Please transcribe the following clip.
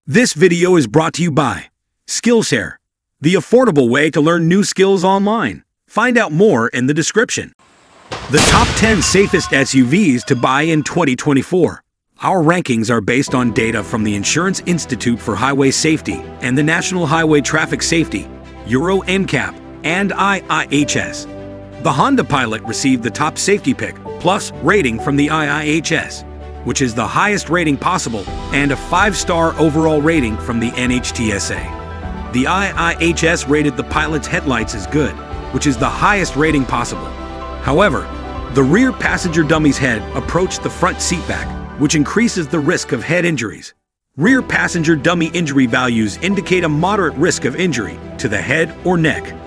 This video is brought to you by Skillshare, the affordable way to learn new skills online. Find out more in the description. The top 10 safest SUVs to buy in 2024. Our rankings are based on data from the Insurance Institute for Highway Safety and the National Highway Traffic Safety, Euro NCAP, and IIHS. The Honda Pilot received the top safety pick plus rating from the IIHS, which is the highest rating possible, and a 5-star overall rating from the NHTSA. The IIHS rated the Pilot's headlights as good, which is the highest rating possible. However, the rear passenger dummy's head approached the front seat back, which increases the risk of head injuries. Rear passenger dummy injury values indicate a moderate risk of injury to the head or neck.